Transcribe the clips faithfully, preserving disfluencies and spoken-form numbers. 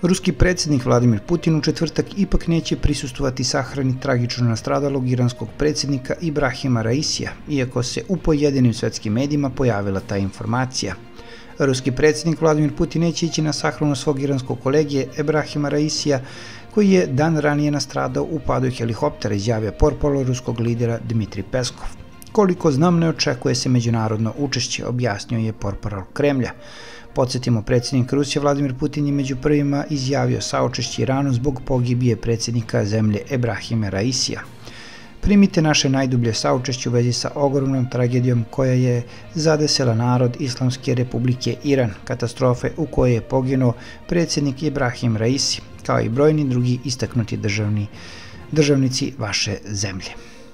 Ruski predsjednik Vladimir Putin u četvrtak ipak neće prisustvovati sahrani tragično nastradalog iranskog predsjednika Ibrahima Raisija, iako se u pojedinim svetskim medijima pojavila ta informacija. Ruski predsjednik Vladimir Putin neće ići na sahranu svog iranskog kolege Ibrahima Raisija, koji je dan ranije nastradao u padu helikoptera, izjavio portparol ruskog lidera Dmitrij Peskov. Koliko znam, ne očekuje se međunarodno učešće, objasnio je portparol Kremlja. Podsjetimo, predsjednik Rusije Vladimir Putin je među prvima izjavio saučešće Iranu zbog pogibije predsjednika zemlje Ibrahima Raisija. Primite naše najdublje saučešće u vezi sa ogromnom tragedijom koja je zadesila narod Islamske republike Iran, katastrofe u kojoj je poginuo predsjednik Ibrahim Raisi, kao i brojni drugi istaknuti državni, državnici vaše zemlje.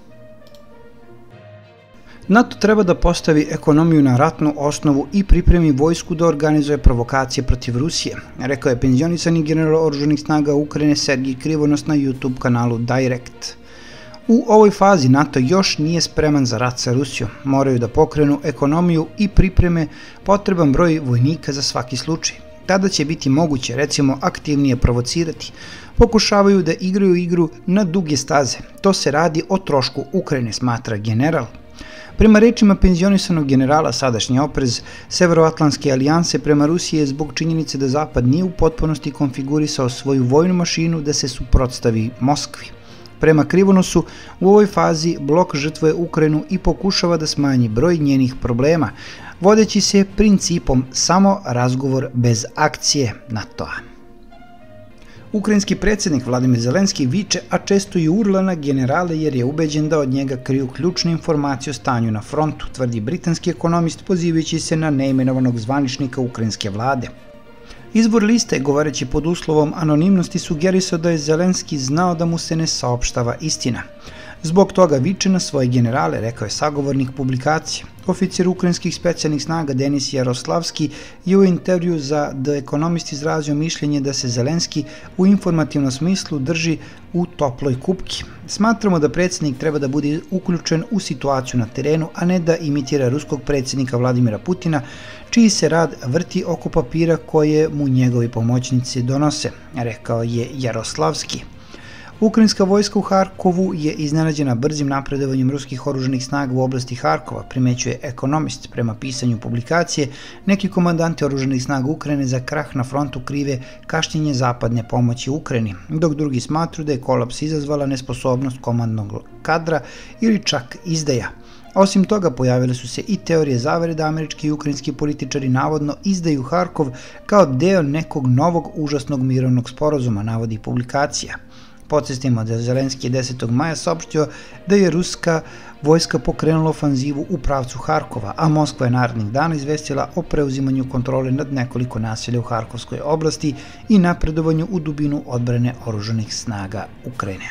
NATO treba da postavi ekonomiju na ratnu osnovu i pripremi vojsku da organizuje provokacije protiv Rusije, rekao je penzionisani general oružanih snaga Ukrajine Sergij Krivonos na YouTube kanalu Direct. U ovoj fazi NATO još nije spreman za rat sa Rusijom, moraju da pokrenu ekonomiju i pripreme potreban broj vojnika za svaki slučaj. Tada će biti moguće, recimo, aktivnije provocirati. Pokušavaju da igraju igru na duge staze. To se radi o trošku Ukrajine, smatra general. Prema rečima penzionisanog generala, sadašnji oprez Severoatlantske alijanse prema Rusiji je zbog činjenice da Zapad nije u potpunosti konfigurisao svoju vojnu mašinu da se suprotstavi Moskvi. Prema Krivonosu, u ovoj fazi blok žrtvuje Ukrajinu i pokušava da smanji broj njenih problema, vodeći se principom samo razgovor bez akcije NATO-a. Ukrajinski predsjednik Vladimir Zelenski viče, a često i urla na generale jer je ubeđen da od njega kriju ključne informacije o stanju na frontu, tvrdi britanski ekonomist pozivajući se na neimenovanog zvaničnika ukrajinske vlade. Izvor liste, govoreći pod uslovom anonimnosti, sugerisao da je Zelenski znao da mu se ne saopštava istina. Zbog toga viče na svoje generale, rekao je sagovornik publikacije. Oficir ukrajinskih specijalnih snaga Denis Jaroslavski je u intervju za The Economist izrazio mišljenje da se Zelenski u informativnom smislu drži u toploj kupki. Smatramo da predsjednik treba da bude uključen u situaciju na terenu, a ne da imitira ruskog predsjednika Vladimira Putina, čiji se rad vrti oko papira koje mu njegovi pomoćnici donose, rekao je Jaroslavski. Ukrajinska vojska u Harkovu je iznenađena brzim napredovanjem ruskih oružanih snaga u oblasti Harkova, primećuje ekonomist. Prema pisanju publikacije, neki komandanti oružanih snaga Ukrajine za krah na frontu krive kašnjenje zapadne pomoći Ukrajini, dok drugi smatruju da je kolaps izazvala nesposobnost komandnog kadra ili čak izdaja. Osim toga, pojavile su se i teorije zavere da američki i ukrajinski političari navodno izdaju Harkov kao deo nekog novog užasnog mirovnog sporazuma, navodi publikacija. Podsjetimo da je Zelenski desetog maja saopštio da je ruska vojska pokrenula ofanzivu u pravcu Harkova, a Moskva je narednih dana izvestila o preuzimanju kontrole nad nekoliko naselja u Harkovskoj oblasti i napredovanju u dubinu odbrane oružanih snaga Ukrajine.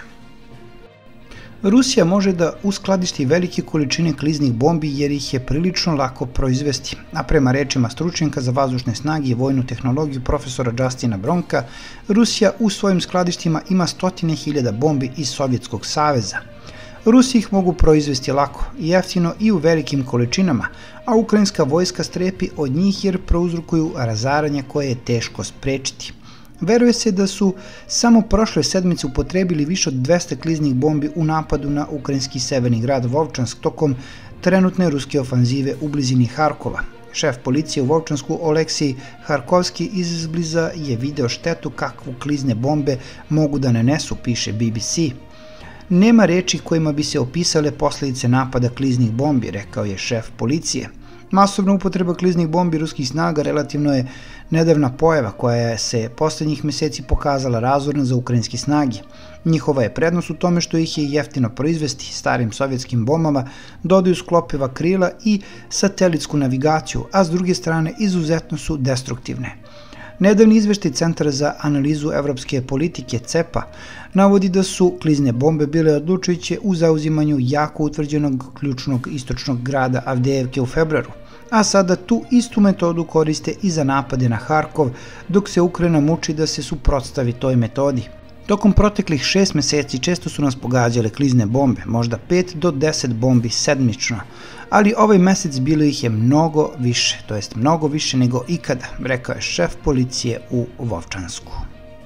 Rusija može da uskladišti velike količine kliznih bombi jer ih je prilično lako proizvesti, a prema rečima stručnjaka za vazdušne snage i vojnu tehnologiju profesora Justina Bronka, Rusija u svojim skladištima ima stotine hiljada bombi iz Sovjetskog saveza. Rusi ih mogu proizvesti lako i jeftino i u velikim količinama, a ukrajinska vojska strepi od njih jer prouzrokuju razaranje koje je teško sprečiti. Veruje se da su samo prošle sedmice upotrebili više od dvesta kliznih bombi u napadu na ukrajinski severni grad Vovčansk tokom trenutne ruske ofanzive u blizini Harkova. Šef policije u Vovčansku Oleksij Harkovski izbliza je video štetu kakvu klizne bombe mogu da nanesu, piše B B C. Nema reči kojima bi se opisale posljedice napada kliznih bombi, rekao je šef policije. Masovna upotreba kliznih bombi ruskih snaga relativno je nedavna pojava koja se poslednjih meseci pokazala razorna za ukrajinske snage. Njihova je prednost u tome što ih je jeftino proizvesti, starim sovjetskim bombama dodaju sklopiva krila i satelitsku navigaciju, a s druge strane izuzetno su destruktivne. Nedavni izveštaj Centra za analizu evropske politike C E P A navodi da su klizne bombe bile odlučujuće u zauzimanju jako utvrđenog ključnog istočnog grada Avdejevke u februaru, a sada tu istu metodu koriste i za napade na Harkov, dok se Ukrajina muči da se suprotstavi toj metodi. Tokom proteklih šest meseci često su nas pogađale klizne bombe, možda pet do deset bombi sedmično, ali ovaj mesec bilo ih je mnogo više, to jest mnogo više nego ikada, rekao je šef policije u Vovčansku.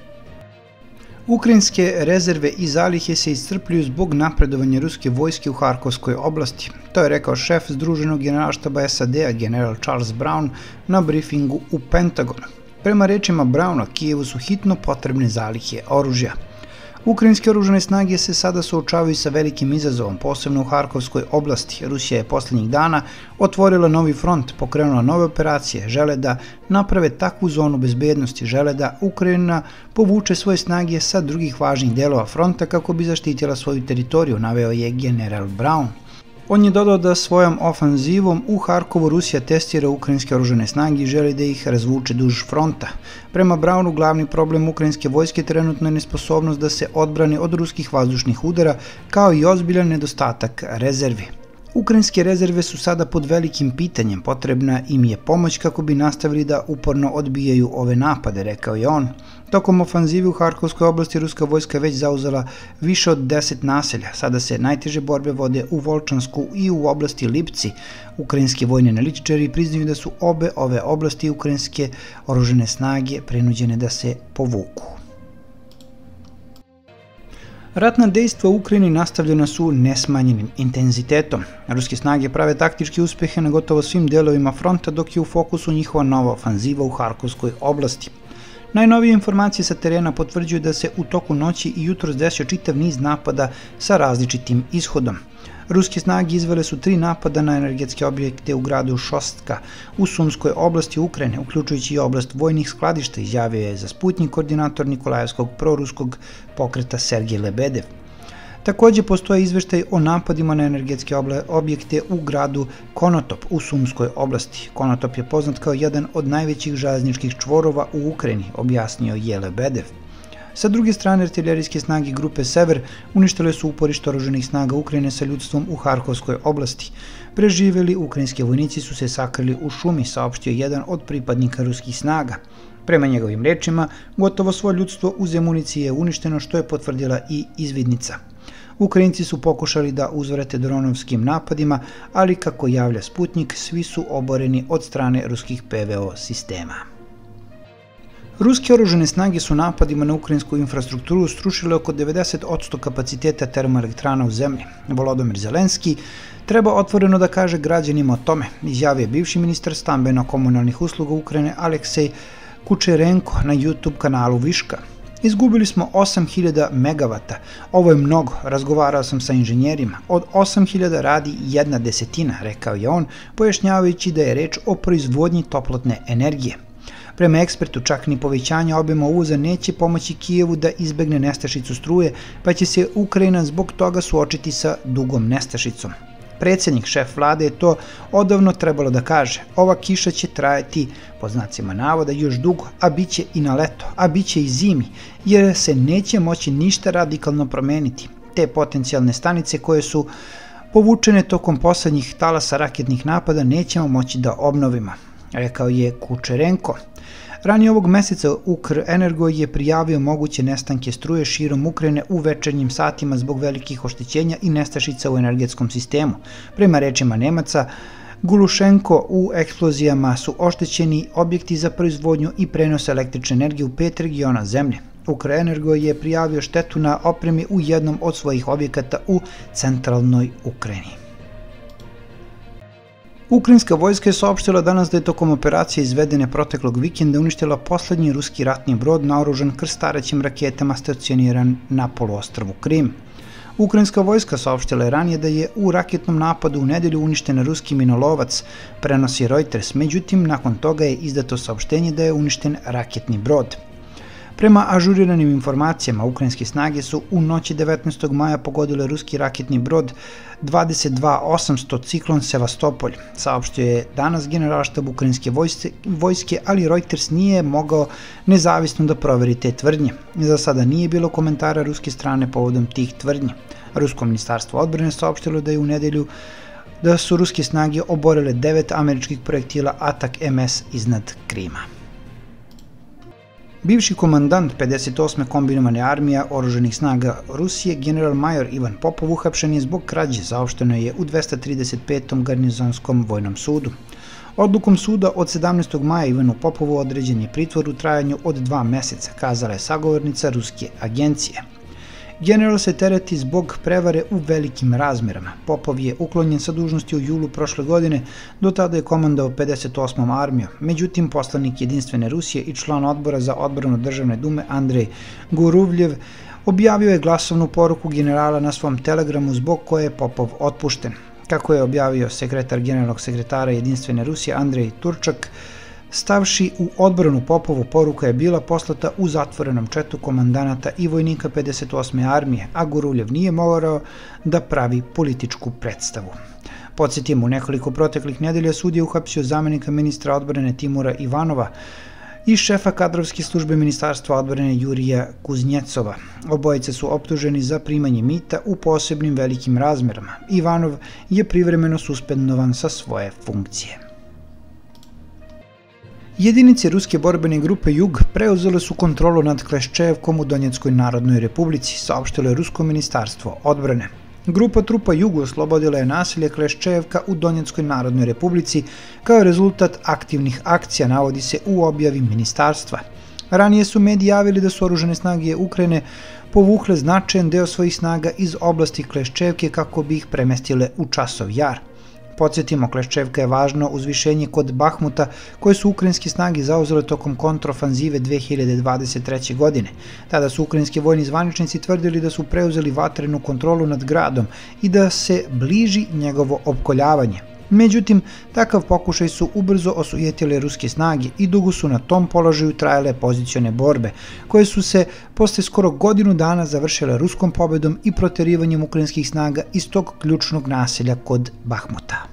Ukrajinske rezerve i zalihe se iscrpljuju zbog napredovanja ruske vojske u Harkovskoj oblasti. To je rekao šef Združenog generalštaba S A D-a general Charles Brown na briefingu u Pentagonu. Prema rečima Browna, Kijevu su hitno potrebne zalihe oružja. Ukrajinske oružane snage se sada suočavaju sa velikim izazovom, posebno u Harkovskoj oblasti. Rusija je posljednjih dana otvorila novi front, pokrenula nove operacije, žele da naprave takvu zonu bezbednosti, žele da Ukrajina povuče svoje snage sa drugih važnih delova fronta kako bi zaštitila svoju teritoriju, naveo je general Brown. On je dodao da svojom ofanzivom u Harkovu Rusija testira ukrajinske oružane snage i želi da ih razvuče duž fronta. Prema Brownu, glavni problem ukrajinske vojske trenutno je nesposobnost da se odbrane od ruskih vazdušnih udara, kao i ozbiljan nedostatak rezervi. Ukrajinske rezerve su sada pod velikim pitanjem, potrebna im je pomoć kako bi nastavili da uporno odbijaju ove napade, rekao je on. Tokom ofanzive u Harkovskoj oblasti ruska vojska već zauzela više od deset naselja. Sada se najteže borbe vode u Volčansku i u oblasti Lipci. Ukrajinski vojni analitičari priznaju da su obe ove oblasti ukrajinske oružane snage prinuđene da se povuku. Ratna dejstva u Ukrajini nastavljena su nesmanjenim intenzitetom. Ruske snage prave taktičke uspehe na gotovo svim delovima fronta, dok je u fokusu njihova nova ofanziva u Harkovskoj oblasti. Najnovije informacije sa terena potvrđuju da se u toku noći i jutros desio čitav niz napada sa različitim ishodom. Ruske snage izvele su tri napada na energetske objekte u gradu Šostka u Sumskoj oblasti Ukrajine, uključujući i oblast vojnih skladišta, izjavio je za Sputnjik koordinator Nikolajevskog proruskog pokreta Sergej Lebedev. Također postoje izveštaj o napadima na energetske objekte u gradu Konotop u Sumskoj oblasti. Konotop je poznat kao jedan od najvećih železničkih čvorova u Ukrajini, objasnio je Lebedev. Sa druge strane, artiljerijske snage grupe Sever uništile su uporište oružanih snaga Ukrajine sa ljudstvom u Harkovskoj oblasti. Preživeli ukrajinski vojnici su se sakrili u šumi, saopštio jedan od pripadnika ruskih snaga. Prema njegovim rečima, gotovo svo ljudstvo u Zemunici je uništeno, što je potvrdila i izvidnica. Ukrajinci su pokušali da uzvrate dronovskim napadima, ali kako javlja Sputnjik, svi su oboreni od strane ruskih P V O sistema. Ruske oružane snage su napadima na ukrajinsku infrastrukturu strušile oko devedeset posto kapaciteta termoelektrana u zemlji. Volodymyr Zelenski treba otvoreno da kaže građanima o tome, izjavio je bivši ministar stambeno-komunalnih usluga Ukrajine Aleksej Kučerenko na YouTube kanalu Viška. Izgubili smo osam hiljada megavata, ovo je mnogo, razgovarao sam sa inženjerima, od osam hiljada radi jedna desetina, rekao je on, pojašnjavajući da je reč o proizvodnji toplotne energije. Prema ekspertu, čak ni povećanje obima uvoza neće pomoći Kijevu da izbegne nestašicu struje, pa će se Ukrajina zbog toga suočiti sa dugom nestašicom. Predsjednik, šef vlade, je to odavno trebalo da kaže. Ova kiša će trajati, po znacima navoda, još dugo, a bit će i na leto, a bit će i zimi, jer se neće moći ništa radikalno promeniti. Te potencijalne stanice koje su povučene tokom poslednjih talasa raketnih napada nećemo moći da obnovimo, rekao je Kučerenko. Ranije ovog meseca Ukrenergo je prijavio moguće nestanke struje širom Ukrajine u večernjim satima zbog velikih oštećenja i nestašica u energetskom sistemu. Prema rečima Nemaca, Gulušenko, u eksplozijama su oštećeni objekti za proizvodnju i prenos električne energije u pet regiona zemlje. Ukrenergo je prijavio štetu na opremi u jednom od svojih objekata u centralnoj Ukrajini. Ukrajinska vojska je saopštila danas da je tokom operacije izvedene proteklog vikenda uništila poslednji ruski ratni brod naoružan krstarećim raketama stacioniran na poluostrvu Krim. Ukrajinska vojska saopštila je ranije da je u raketnom napadu u nedelju uništen ruski minolovac, prenosi Reuters, međutim nakon toga je izdato saopštenje da je uništen raketni brod. Prema ažuriranim informacijama, ukrajinske snage su u noći devetnaestog maja pogodile ruski raketni brod dvadeset dva osamsto Ciklon Sevastopolj, saopštio je danas generalštab ukrajinske vojske, ali Reuters nije mogao nezavisno da proveri te tvrdnje. Za sada nije bilo komentara ruske strane povodom tih tvrdnji. Rusko ministarstvo odbrane saopštilo da je u nedelju da su ruske snage oborile devet američkih projektila Atak M S iznad Krima. Bivši komandant pedeset osme kombinovane armije oružanih snaga Rusije, general major Ivan Popov, uhapšen je zbog krađe, saopšteno je u dvesta trideset petom garnizonskom vojnom sudu. Odlukom suda od sedamnaestog maja Ivanu Popovu određen je pritvor u trajanju od dva meseca, kazala je sagovornica ruske agencije. General se tereti zbog prevare u velikim razmerama. Popov je uklonjen sa dužnosti u julu prošle godine, do tada je komandao pedeset osmom armijom. Međutim, poslanik Jedinstvene Rusije i član odbora za odbranu Državne dume Andrej Guruvljev objavio je glasovnu poruku generala na svom telegramu zbog koje je Popov otpušten. Kako je objavio sekretar generalnog sekretara Jedinstvene Rusije Andrej Turčak, stavši u odbranu Popovu, poruka je bila poslata u zatvorenom četu komandanata i vojnika pedeset osme armije, a Guruvljev nije morao da pravi političku predstavu. Podsjetimo, u nekoliko proteklih nedelja sud je uhapsio zamenika ministra odbrane Timura Ivanova i šefa kadrovske službe Ministarstva odbrane Jurija Kuznjecova. Obojice su optuženi za primanje mita u posebnim velikim razmerama. Ivanov je privremeno suspendovan sa svoje funkcije. Jedinice ruske borbene grupe Jug preuzele su kontrolu nad Kleščejevkom u Donjeckoj Narodnoj Republici, saopštilo je Rusko ministarstvo odbrane. Grupa trupa Jug oslobodila je naselje Kleščejevka u Donjeckoj Narodnoj Republici kao rezultat aktivnih akcija, navodi se u objavi ministarstva. Ranije su mediji javili da su oružane snage Ukrajine povukle značajan deo svojih snaga iz oblasti Kleščejevke kako bi ih premestile u Časov Jar. Podsjetimo, Kleščejevka je važno uzvišenje kod Bahmuta koje su ukrajinske snage zauzele tokom kontrofanzive dve hiljade dvadeset treće. godine. Tada su ukrajinski vojni zvaničnici tvrdili da su preuzeli vatrenu kontrolu nad gradom i da se bliži njegovo opkoljavanje. Međutim, takav pokušaj su ubrzo osujetile ruske snage i dugo su na tom položaju trajale pozicione borbe, koje su se posle skoro godinu dana završile ruskom pobedom i proterivanjem ukrajinskih snaga iz tog ključnog naselja kod Bahmuta.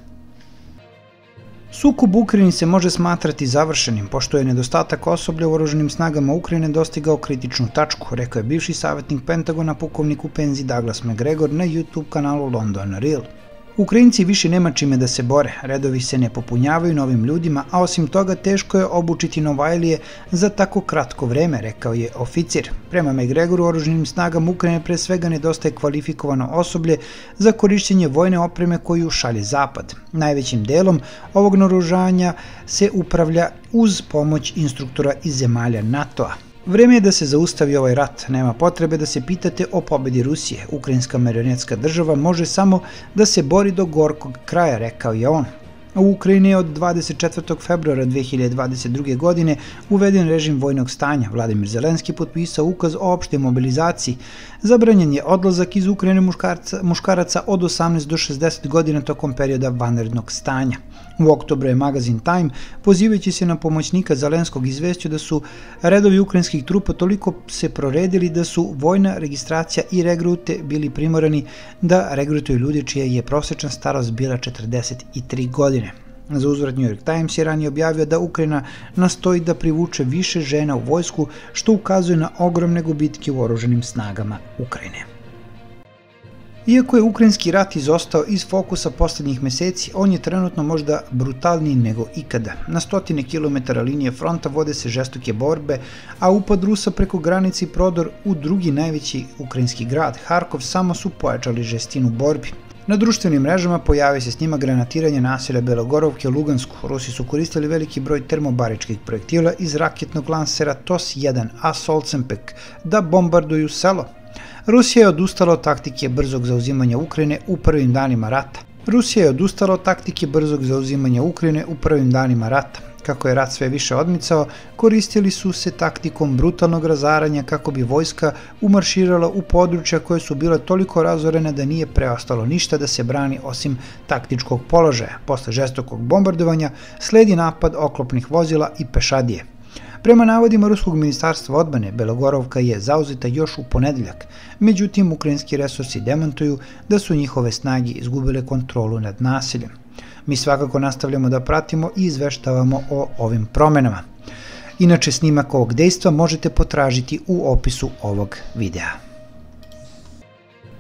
Sukob u Ukrajini se može smatrati završenim, pošto je nedostatak osoblja u oružanim snagama Ukrajine dostigao kritičnu tačku, rekao je bivši savjetnik Pentagona pukovnik u penziji Douglas Macgregor na YouTube kanalu London Real. Ukrajinci više nema čime da se bore, redovi se ne popunjavaju novim ljudima, a osim toga teško je obučiti Novajlije za tako kratko vreme, rekao je oficir. Prema Macgregoru, oružanim snagama Ukrajine pre svega nedostaje kvalifikovano osoblje za korišćenje vojne opreme koju šalje Zapad. Najvećim delom ovog naoružanja se upravlja uz pomoć instruktora iz zemalja NATO-a. Vreme je da se zaustavi ovaj rat, nema potrebe da se pitate o pobedi Rusije. Ukrajinska marionetska država može samo da se bori do gorkog kraja, rekao je on. U Ukrajini je od dvadeset četvrtog februara dve hiljade dvadeset druge. godine uveden režim vojnog stanja. Vladimir Zelenski potpisao ukaz o opštoj mobilizaciji. Zabranjen je odlazak iz Ukrajine muškarca, muškaraca od osamnaest do šezdeset godina tokom perioda vanrednog stanja. U oktobru je magazin Time, pozivajući se na pomoćnika Zelenskog, izvestio da su redovi ukrajinskih trupa toliko se proredili da su vojna registracija i regrute bili primorani da regrutuju ljudi čija je prosečna starost bila četrdeset tri godine. Za uzvrat New York Times je ranije objavio da Ukrajina nastoji da privuče više žena u vojsku, što ukazuje na ogromne gubitke u oružanim snagama Ukrajine. Iako je ukrajinski rat izostao iz fokusa poslednjih meseci, on je trenutno možda brutalniji nego ikada. Na stotine kilometara linije fronta vode se žestoke borbe, a upad Rusa preko granice i prodor u drugi najveći ukrajinski grad, Harkov, samo su pojačali žestinu borbi. Na društvenim mrežama pojavio se snimak granatiranja naselja Belogorovke u Lugansku. Rusi su koristili veliki broj termobaričkih projektila iz raketnog lansera T O S jedan A Solcenpek da bombarduju selo. Rusija je odustala od taktike brzog zauzimanja Ukrajine u prvim danima rata. Rusija je odustala od taktike brzog zauzimanja Ukrajine u prvim danima rata. Kako je rat sve više odmicao, koristili su se taktikom brutalnog razaranja kako bi vojska umarširala u područja koje su bile toliko razorene da nije preostalo ništa da se brani osim taktičkog položaja. Posle žestokog bombardovanja sledi napad oklopnih vozila i pešadije. Prema navodima Ruskog ministarstva odbrane, Belogorovka je zauzeta još u ponedeljak, međutim ukrajinski resursi demantuju da su njihove snage izgubile kontrolu nad naseljem. Mi svakako nastavljamo da pratimo i izveštavamo o ovim promenama. Inače, snimak ovog dejstva možete potražiti u opisu ovog videa.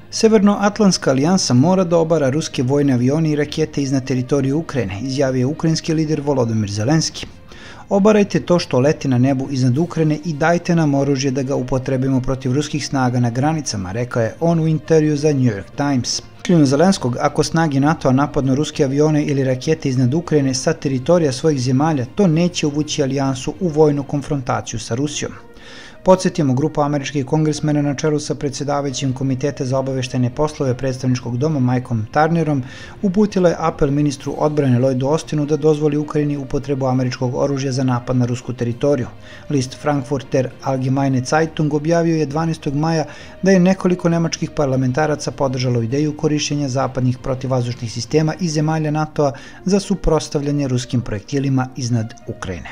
Severnoatlantska alijansa mora da obara ruske vojne avione i rakete iznad teritorije Ukrajine, izjavio je ukrajinski lider Volodymyr Zelenski. Obarajte to što leti na nebu iznad Ukrajine i dajte nam oružje da ga upotrebimo protiv ruskih snaga na granicama, rekao je on u intervju za New York Times. Mišljenju Zelenskog, ako snage NATO-a napadnu ruske avione ili rakete iznad Ukrajine sa teritorija svojih zemalja, to neće uvući alijansu u vojnu konfrontaciju sa Rusijom. Podsjetimo, grupa američkih kongresmena na čelu sa predsjedavajućim Komiteta za obaveštajne poslove predstavničkog doma Mikeom Turnerom uputila je apel ministru odbrane Lloydu Austinu da dozvoli Ukrajini upotrebu američkog oružja za napad na rusku teritoriju. List Frankfurter Allgemeine Zeitung objavio je dvanaestog maja da je nekoliko nemačkih parlamentaraca podržalo ideju korišćenja zapadnih protivvazdušnih sistema i zemalja NATO-a za suprotstavljanje ruskim projektilima iznad Ukrajine.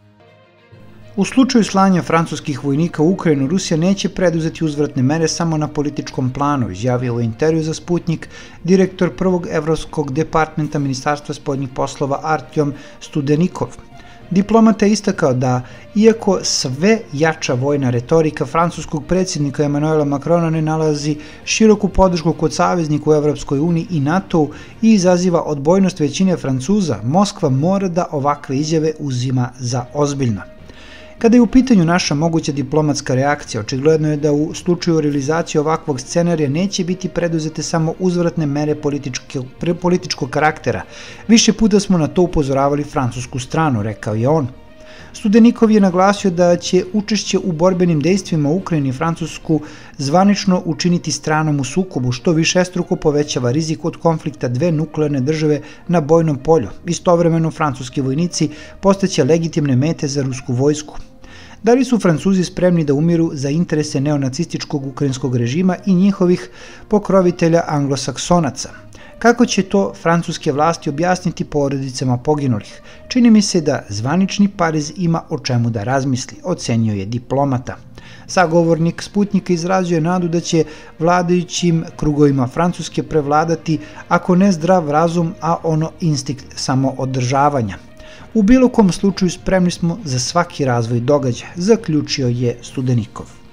U slučaju slanja francuskih vojnika u Ukrajinu, Rusija neće preduzeti uzvratne mere samo na političkom planu, izjavio u intervju za Sputnik direktor prvog evropskog departmenta Ministarstva spoljnih poslova Artyom Studenikov. Diplomata je istakao da, iako sve jača vojna retorika francuskog predsjednika Emmanuela Macrona ne nalazi široku podršku kod saveznika u Evropskoj uniji i NATO-u i izaziva odbojnost većine Francuza, Moskva mora da ovakve izjave uzima za ozbiljno. Kada je u pitanju naša moguća diplomatska reakcija, očigledno je da u slučaju realizacije ovakvog scenarija neće biti preduzete samo uzvratne mere političkog karaktera. Više puta smo na to upozoravali francusku stranu, rekao je on. Studenikov je naglasio da će učešće u borbenim dejstvima u Ukrajini Francusku zvanično učiniti stranom u sukobu, što višestruko povećava rizik od konflikta dve nuklearne države na bojnom polju. Istovremeno, francuski vojnici postaće legitimne mete za rusku vojsku. Da li su Francuzi spremni da umiru za interese neonacističkog ukrajinskog režima i njihovih pokrovitelja anglosaksonaca? Kako će to francuske vlasti objasniti porodicama poginulih? Čini mi se da zvanični Pariz ima o čemu da razmisli, ocenio je diplomata. Sagovornik Sputnika izrazio je nadu da će vladajućim krugovima Francuske prevladati, ako ne zdrav razum, a ono instinkt samoodržavanja. U bilo kom slučaju spremni smo za svaki razvoj događaja, zaključio je Studenikov.